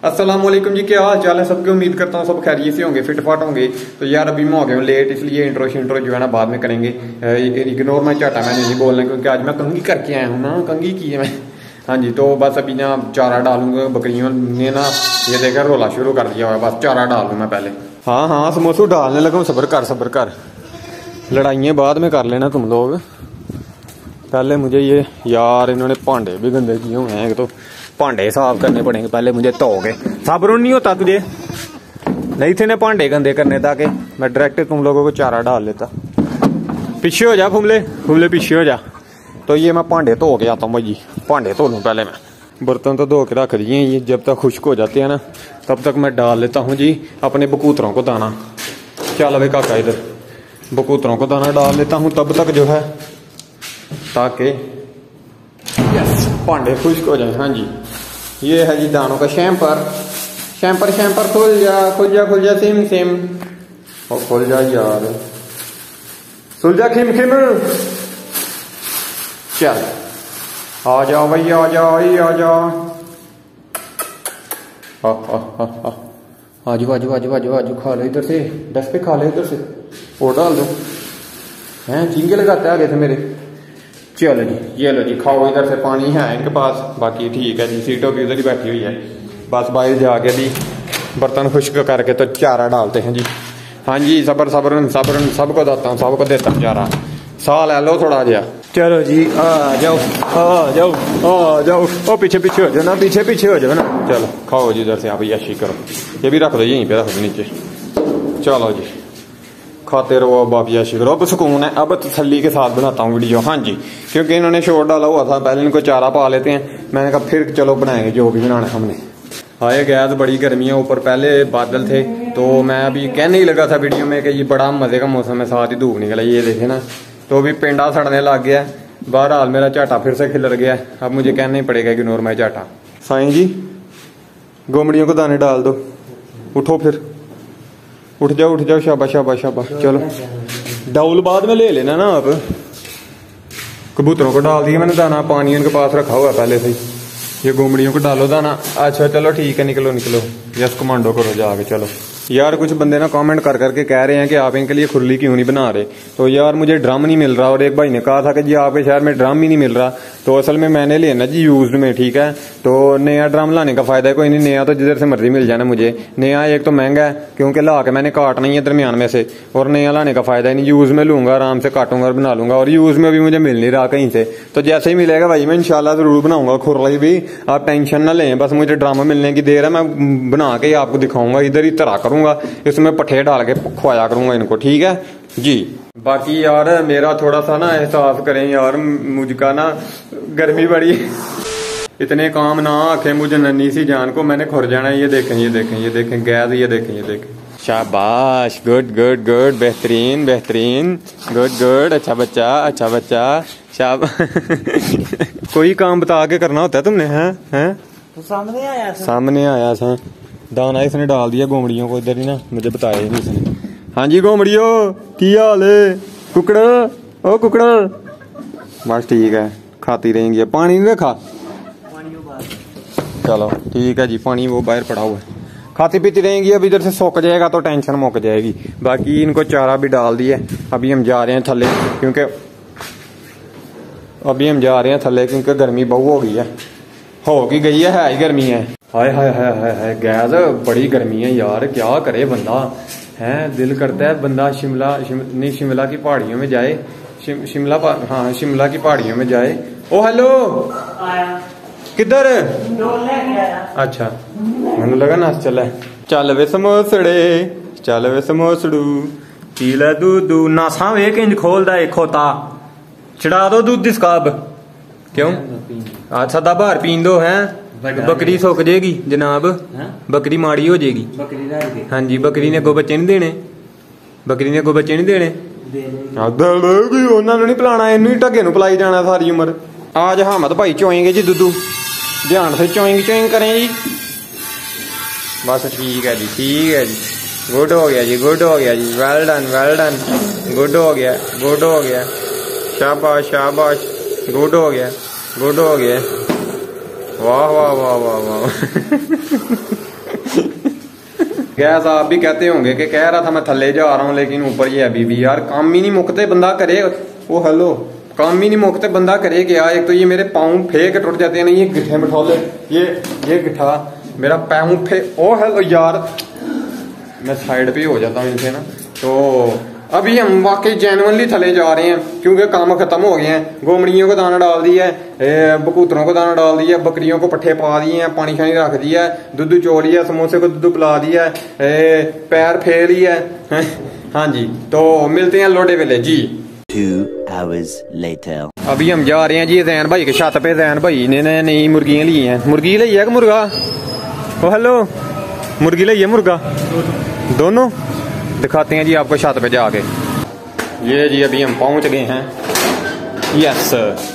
अस्सलाम वालेकुम जी, क्या हाल चाल है सबके। उम्मीद करता हूँ सब खैरियत से होंगे, फिटफाट होंगे। तो यार अभी मैं हो गया हूँ लेट, इसलिए इंट्रो जो है ना बाद में करेंगे। इग्नोर मैं चाटा मैंने नहीं बोलना, क्योंकि आज मैं कंघी करके आया हूँ ना, कंघी की है मैं। हाँ जी, तो बस अभी ना चारा डालूंगा। बकरियों ने ना ये देखा रोला शुरू कर दिया हुआ, बस चारा डाल दूँ मैं पहले। हाँ हाँ समोसू डालने लगा हूँ, सब्र कर। लड़ाइयाँ बाद में कर लेना तुम लोग, पहले मुझे ये यार इन्होंने भांडे भी गंदे किए हुए हैं। एक तो भांडे साफ करने पड़ेंगे पहले मुझे, धो के। साबुन नहीं होता तुझे, नहीं थे ना भांडे गंदे करने, ताकि मैं डायरेक्ट तुम लोगों को चारा डाल लेता। पीछे हो जा फुमले पीछे हो जा। तो ये मैं भांडे धो के आता हूँ भाई, भांडे धो लूँ पहले मैं। बर्तन तो धो के रख दिए, ये जब तक खुश्क हो जाते हैं ना तब तक मैं डाल लेता हूँ जी अपने बकूतरों को दाना। चल भाई काका इधर, बकूतरों को दाना डाल लेता हूँ तब तक जो है, ताकि यस भांडे खुश्क हो जाए। हाँ जी, ये है जी दानों का शैम्पर। खुल जा सिम और खुल जा यार, सुल जा खिम। चल आ जाओ भाई, आ जाओ। आजू खा लो इधर से, डस्ट पे खा लो इधर से, और डाल दो। हैं चींगे लगाते आगे थे मेरे। चलो जी, ये लो जी, खाओ। इधर से पानी है इनके पास, बाकी ठीक है जी। सीटों की उधर ही बैठी हुई है, बस बाहर जाके भी बर्तन खुश्क करके तो चारा डालते हैं जी। हाँ जी, सब्र सबको देता हूँ चारा। साल है लो थोड़ा जहा। चलो जी आ जाओ। ओ पीछे हो जाओ ना, पीछे हो जाओ ना। चलो खाओ जी, इधर से आप यशी करो। ये भी रख दो यहीं पे, रख दो नीचे। चलो जी खाते रहो, अब आप यशी करो। अब सुकून है, अब तसल्ली के साथ बनाता हूँ वीडियो। हाँ जी, क्योंकि इन्होंने शोर डाला हुआ था, पहले इनको चारा पा लेते हैं। मैंने कहा फिर चलो बनाएंगे जो भी बनाना हमने। हाय गैस बड़ी गर्मी है ऊपर, पहले बादल थे। तो मैं अभी कहने ही लगा था वीडियो में कि ये बड़ा मजे का मौसम है, साथ ही धूप निकला, ये देखे ना। तो अभी पेंडा सड़ने लग गया है। बहरहाल मेरा चाटा फिर से खिलर गया है, अब मुझे कहना ही पड़ेगा इग्नोर माय चाटा। साईं जी गोमड़ियों को दाने डाल दो, उठो फिर, उठ जाओ। शाबाश। चलो डाउल बाद में ले लेना ना आप। कबूतरों को डाल दिया मैंने दाना, पानी उनके पास रखा हुआ पहले से ही। ये गोमड़ियों को डालो दाना। अच्छा चलो ठीक है, निकलो। यस कमांडो करो जाके। चलो यार कुछ बंदे ना कमेंट करके कह रहे हैं कि आप इनके लिए खुरली क्यों नहीं बना रहे। तो यार मुझे ड्रम नहीं मिल रहा, और एक भाई ने कहा था कि जी आपके शहर में ड्रम ही नहीं मिल रहा। तो असल में मैंने लेना जी यूज्ड में, ठीक है। तो नया ड्रम लाने का फायदा है कोई नहीं, नया तो जिधर से मर्जी मिल जाना मुझे। नया एक तो महंगा है, क्योंकि ला के मैंने काटना ही है दरमियान में से, और नया लाने का फायदा ही नहीं। यूज में लूंगा, आराम से काटूंगा और बना लूंगा, और यूज में भी मुझे मिल नहीं रहा कहीं से। तो जैसे ही मिलेगा भाई मैं इंशाल्लाह जरूर बनाऊंगा खुरली भी, आप टेंशन ना लें। बस मुझे ड्रम मिलने की देर है, मैं बना के आपको दिखाऊंगा। इधर ही तरह करूंगा, इसमें पट्ठे डाल के खुआया करूंगा इनको, ठीक है जी। बाकी यार मेरा थोड़ा सा ना एहसास करें यार, मुझका ना गर्मी बड़ी, इतने काम ना आखे मुझे नन्ही सी जान को, मैंने खुर जाना है। ये देखें गैस, ये देखें। शाबाश, गुड, बेहतरीन, गुड। अच्छा बच्चा कोई काम बता के करना होता है तुमने, हैं? तो सामने आया था दाना, इसने डाल दिया गोमड़ियों को इधर ही ना, मुझे बताया नहीं इसने। हाँ जी गोमड़ियों की हाल है? कुकड़ा बस ठीक है, खाती रहेंगी। पानी नहीं रखा? चलो ठीक है जी, पानी वो बाहर पड़ा हुआ है, खाती पीती रहेंगी। अब इधर से सूख जाएगा तो टेंशन मुक जाएगी। बाकी इनको चारा भी डाल दिया। अभी हम जा रहे हैं थल्ले, क्योंकि गर्मी बहु हो गई है, गई है ही गर्मी है। हाय गैस बड़ी गर्मी है यार, क्या करे बंदा है। दिल करता है बंदा शिमला की पहाड़ियों में जाए, शिमला की पहाड़ियों में जाए। ओ हेलो, किधर? अच्छा मैंने लगा नाच चला। चल वे समोसड़ू पी ले दूध, नासा वेख इंज खोलदा एक खोता, चढ़ा दो दूध इसका अब। क्यों? अच्छा दा बाहर पीन दो है, बकरी सुक जाएगी जनाब, बकरी माड़ी हो जाएगी। हाँ जी, बकरी ने अगो बच्चे नहीं देने, उन्होंने नहीं पिलाना, इनू ही ढगे पिलाई जाना सारी उम्र। आज हामद भाई चोएंगे जी दुद्धू, ध्यान से चोइंग करें जी। बस ठीक है जी, गुड हो गया जी, वेल डन, गुड हो गया, शाबाश, गुड हो गया। वाह वाह वाह वाह वाह। गैस आप भी कहते होंगे कि कह रहा था मैं थल्ले जा रहा हूँ लेकिन ऊपर ये अभी भी यार काम ही नहीं मुकते, बंदा करे ओ हेलो काम ही नहीं मुकते, बंदा करे क्या। एक तो ये मेरे पाँव फेंक टूट जाते हैं ना, ये गिट्ठे बिठौले, ये गिट्ठा मेरा पाँव ओ हेलो यार, मैं साइड पे हो जाता हूँ इनसे ना। तो अभी हम वाकई जेन्युइनली थले जा रहे हैं क्योंकि काम खत्म हो गए हैं। गोमड़ियों को दाना डाल दिया है, बकूतरों को दाना डाल दिया, बकरियों को पट्ठे पा दिए हैं, पानी शानी रख दिया है, दूध चो लिया, समोसे को दूध पिला दिया है, पैर फेर लिया है। हाँ जी, तो मिलते हैं लोडे वेले जी। 2 hours later. अभी हम जा रहे हैं जी जैन भाई के छत पे। जैन भाई ने नई मुर्गियां ली हैं। मुर्गी ली है कि मुर्गा? ओ हेलो, मुर्गी ली है मुर्गा दोनों? दिखाते हैं जी आपको छत पे जाके। ये जी अभी हम पहुंच गए हैं। यस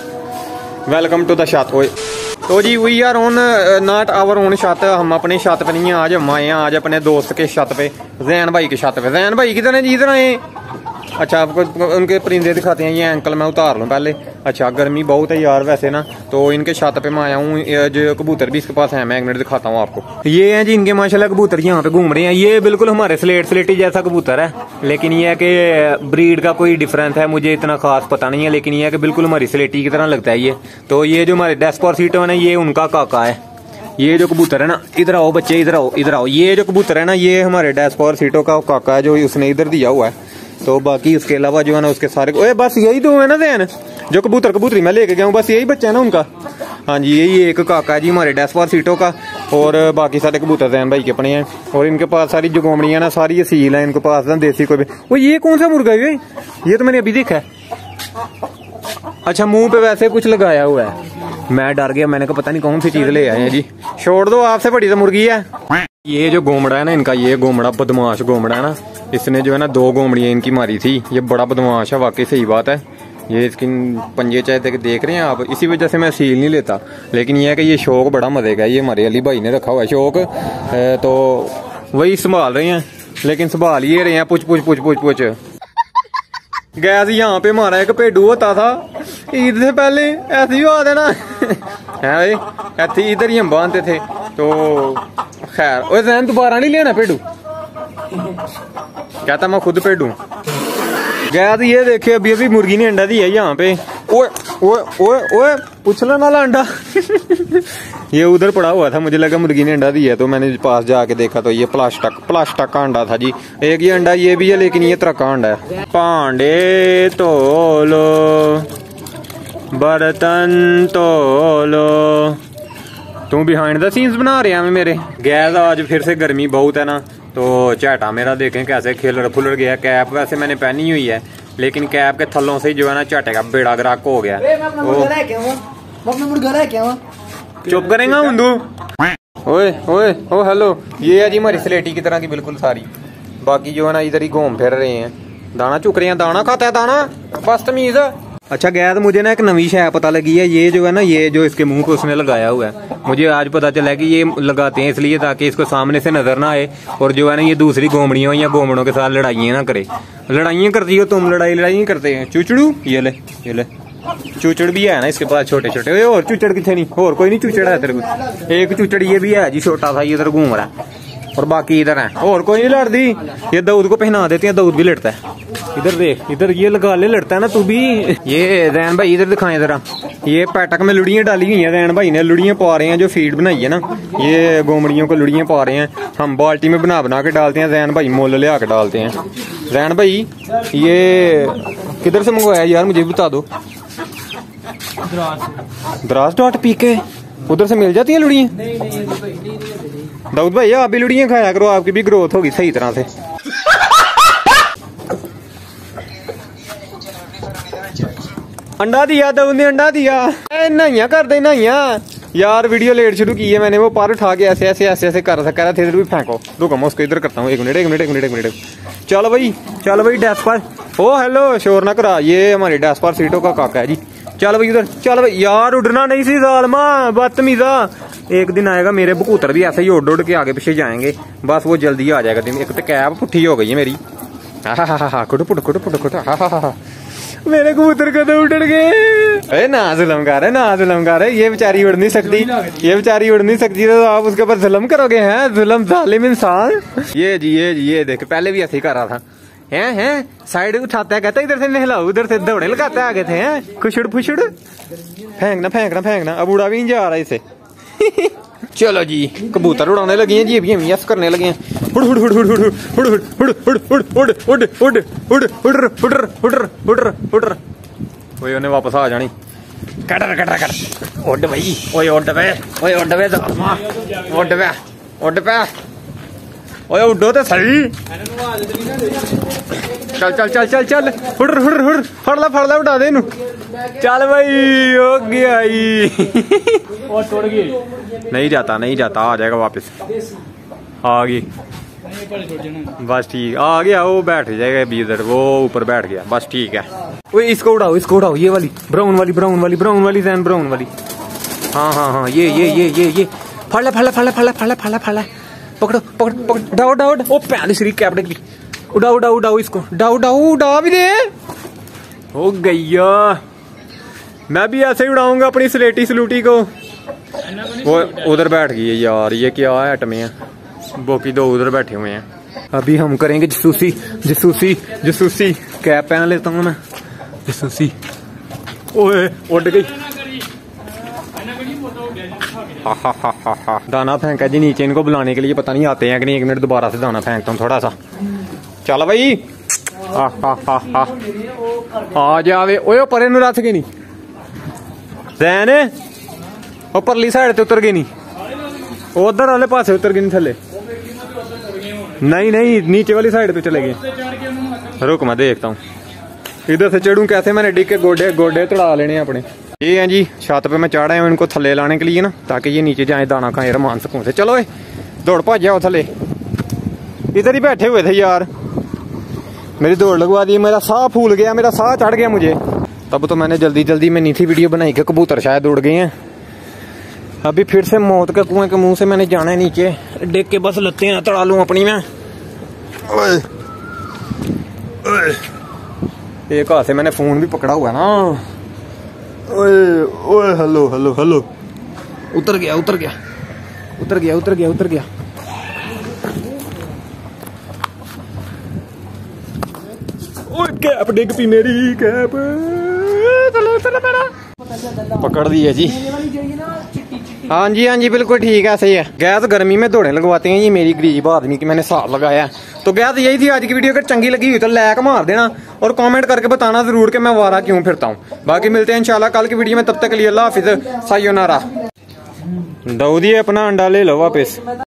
वेलकम टू द छत। तो जी we are on not our own छत। हम अपने छत पे नहीं है, आज हम आए हैं आज अपने दोस्त के छत पे, जैन भाई के छत पे। जैन भाई किधर है जी? इधर आए। अच्छा आपको उनके परिंदे दिखाते हैं। ये अंकल मैं उतार लूँ पहले। अच्छा गर्मी बहुत है यार वैसे ना, तो इनके छत पे मैं आया हूँ। जो कबूतर भी इसके पास है, मैं एक मिनट दिखाता हूँ आपको। ये है जी इनके माशाल्लाह कबूतर यहाँ पे घूम रहे हैं। ये बिल्कुल हमारे स्लेटी जैसा कबूतर है, लेकिन ये है कि ब्रीड का कोई डिफरेंस है, मुझे इतना खास पता नहीं है, लेकिन ये है कि बिल्कुल हमारी स्लेटी की तरह लगता है ये। तो ये जो हमारे डेस्पोसिटो है ना, ये उनका काका है। ये जो कबूतर है ना, इधर आओ बच्चे, इधर आओ इधर आओ। ये जो कबूतर है ना, ये हमारे डेस्पोसिटो का काका है, जो उसने इधर दिया हुआ है। तो बाकी उसके अलावा जो है ना उसके सारे ओए बस यही दो है ना जैन, जो कबूतर कबूतरी मैं लेके गया हूँ, बस यही बच्चा है ना उनका। हाँ जी, यही एक काका है जी हमारे डेस्पोसिटो का, और बाकी सारे कबूतर जैन भाई के अपने हैं। और इनके पास सारी जो गोमड़ियाँ ना सारी असील है इनके पास ना, देसी कोई भी। वो ये कौन सा मुर्गा है? ये तो मैंने अभी देखा है। अच्छा मुंह पे वैसे कुछ लगाया हुआ है, मैं डर गया, मैंने कहा पता नहीं कौन सी चीज ले आए हैं जी। छोड़ दो, आपसे बड़ी तो मुर्गी है। ये जो गोमड़ा है ना इनका, ये गोमड़ा बदमाश गोमड़ा है ना, इसने जो है ना 2 गोमड़ियां इनकी मारी थी। ये बड़ा बदमाश है वाकई, सही बात है। ये इसकी पंजे चाहे देख रहे हैं आप, इसी वजह से मैं सील नहीं लेता। लेकिन ये है कि ये शौक बड़ा मजे का है, ये हमारे अली भाई ने रखा हुआ है शौक, तो वही संभाल रहे हैं। लेकिन संभाल ये रहे हैं पुछ पुछ पुछ पुछ पुछ। गैस यहाँ पे हमारा एक पेडू होता था ईद से पहले, ऐसे ही हुआ देना है भाई, ऐसे इधर ही हम बांधते थे। तो खैर ओए जैन दोबारा नहीं लेना पेडू, कहता मैं खुद पेडू। गैस ये देखे अभी अभी मुर्गी ने अंडा दिया है यहाँ पे। ओए ओए ओए ओए उछलने वाला अंडा ये उधर पड़ा हुआ था, मुझे लगा मुर्गी ने अंडा दिया, तो मैंने पास जाके देखा तो ये प्लास्टिक का अंडा था जी। एक ये अंडा ये भी है, लेकिन ये तरह का अंडा है। पांडे तोलो बर्तन तोलो, तू बिहाइंड द सीन्स बना रहे हैं मेरे। गैस आज फिर से गर्मी बहुत है ना, तो चाटा मेरा देखें कैसे खिलर फुलर गया। कैप वैसे मैंने पहनी हुई है, लेकिन कैप के थलों से जो है ना चाटे का बेड़ा ग्राक हो गया। चुप करेगा हुंदू? ओए ओए ओ हेलो, ये है जी हमारी स्लेटी की तरह की बिल्कुल सारी। बाकी जो है ना इधर ही घूम फिर रहे हैं, दाना चुक रहे हैं, दाना खाता है दाना, बदतमीज। अच्छा गैस मुझे ना एक नवी शय पता लगी है। ये जो है ना, ये जो इसके मुंह पे उसने लगाया हुआ है, मुझे आज पता चला कि ये लगाते हैं इसलिए ताकि इसको सामने से नजर ना आए, और जो है ना ये दूसरी गोमड़ियों या गोमड़ों के साथ लड़ाइयाँ ना करे। लड़ाइयाँ करती हो तुम, लड़ाई करते हैं चुचड़ू। ये ले चुचड़ भी है ना इसके पास छोटे छोटे। और चुचड़ कितने नहीं, और कोई नहीं चुचड़ है तेरे को? एक चुचड़ ये भी है जी छोटा सा, ये इधर घूम रहा है, और बाकी इधर है, और कोई नहीं लड़ती। ये दाऊद को पहना देते हैं, दाऊद भी लड़ता है। इधर देख, इधर ये लगा ले, लड़ता है ना तू भी। ये जैन भाई इधर दिखाएं जरा, ये पैटक में लुड़ियां डाली हुई हैं, जैन भाई ने लुड़ियां पा रहे हैं, जो फीड बनाई है ना, ये गोमड़ियों को लुड़ियां पा रहे हैं। हम बाल्टी में बना के डालते हैं, जैन भाई मोल ले आके डालते हैं। जैन भाई ये किधर से मंगवाया यार, मुझे बता दो। द्रास डॉट पी के उधर से मिल जाती है लुड़ियां? दाऊद भाई आप भी लुड़ियां खाया करो, आपकी भी ग्रोथ होगी सही तरह से। अंडा दिया दाऊद ने, अंडा दिया। नहाइया कर दे नहाइया यार, वीडियो लेट शुरू की है मैंने, वो पर उठा के ऐसे ऐसे ऐसे ऐसे कर रहा था, इधर भी फेंको। रुको मैं उसको इधर करता हूँ, एक मिनट। चल भाई डेस्पर, ओ हेलो शोर ना करा, ये हमारे डेस्पोसिटो का काका है जी। चल भाई उधर, चल भाई यार उड़ना नहीं सी जालमा, बदतमीजा। एक दिन आएगा मेरे बकूतर भी ऐसे ही उड़ के आगे पीछे जाएंगे, बस वो जल्दी आ जाएगा दिन। एक तो कैब पुट्ठी हो गई है मेरी, हा। मेरे कबूतर कदम उड़ गए। अरे ना जुल्म कर रहे, ना जुल्म कर रहे, ये बेचारी उड़ नहीं सकती, ये बेचारी उड़ नहीं सकती तो आप उसके ऊपर जुल्म करोगे? हैं जुल्म जालिम इंसान। ये जी ये देख, पहले भी ऐसे ही कर रहा था। हैं साइड उठाता है, कहता इधर से नहलाओ, उधर से दौड़े लगाते आगे थे। हैं खुशुड़ फुशुड़, फेंकना। अब उड़ा भी नहीं जा रहा इसे। चलो जी कबूतर उड़ाने लगे हैं जी, अभी हम यस करने लगे हैं। उड़ उड़ उड़ उड़ उड़ उड़ उड़ उड़ उड़ उड़ उड़ उड़ उड़ उड़ उड़ उड़ उड़ उड़ उड़। ओए उन्हें वापस आ जानी। कटर उड़ भाई, ओए उड़ पे, ओए उड़ पे, उड़ पे, उड़ पे, ओए उड़ो तो सही। चल चल चल चल चल, उड़ उड़ उड़, फड़ ला उड़ा दे इनू। चल भाई हो गया। और तोड़ गई, नहीं जाता आ जाएगा वापस। आ गई बस ठीक, आ गया वो, बैठ जाएगा बीदर, वो ऊपर बैठ गया बस ठीक है। वो इसको उड़ाओ, ये वाली ब्राउन वाली जैन ब्राउन वाली। हाँ ये फड़ ले, पकड़ो डाओ ओ पैन शरीक कैप्टन की। उड़ाओ इसको, उड़ा भी दे। हो गया, मैं भी ऐसे ही उड़ाऊंगा अपनी स्लेटी सलूटी को। वो उधर बैठ गई है यार, ये क्या है अटमे है, बाकी दो उधर बैठे हुए हैं। अभी हम करेंगे जसूसी कैप पहन लेता हूँ मैं, जसूसी। ओए उड़ गई। दाना फेंका जी नीचे, इनको बुलाने के लिए पता नहीं आते हैं कि नहीं। 1 मिनट दोबारा से दाना फेंकता हूँ थोड़ा सा। चल भाई आ जावे। ओए परे नु रथ गई नहीं जैन, वो परली साइड ते उतर गई नहीं, उधर वाले पासे उतर गई नहीं थले। नहीं नीचे वाली साइड पे चले गए। रुक मैं देखता हूँ इधर से चढ़ूं कैसे। मैंने डिग के गोडे तड़ा लेने अपने। ये हैं जी छत पे मैं चढ़ा हूँ इनको थले लाने के लिए ना, ताकि ये नीचे जाए दाना खाए मान सकूं से। चलो दौड़ भाज जाओ थले, इधर ही बैठे हुए थे यार। मेरी दौड़ लगवा दी, मेरा साह फूल गया, मेरा साह चढ़ गया मुझे। तब तो मैंने जल्दी में नहीं थी वीडियो बनाई कि कबूतर शायद उड़ गए हैं। अभी फिर से मौत के कुएं के मुंह से मैंने जाना है नीचे, देख के बस लत्ते हैं तड़ा लूं अपनी मैं। एक हाथ से मैंने फोन भी पकड़ा हुआ है ना। ओए हेलो उतर गया। ओए कैप डिग पी मेरी कैप। चलो मेरा पकड़ दी है जी। हाँ जी बिल्कुल ठीक है, सही है। गैस गर्मी में दौड़े लगवाते हैं ये मेरी गरीब आदमी की मैंने साथ लगाया। तो गैस यही थी आज की वीडियो, अगर चंगी लगी हुई तो लाइक मार देना और कमेंट करके बताना जरूर कि मैं वारा क्यों फिरता हूँ। बाकी मिलते हैं इंशाल्लाह कल की वीडियो में, तब तक के लिए अल्लाह हाफिज, सायोनारा। दाऊदी अपना अंडा ले लो वापस।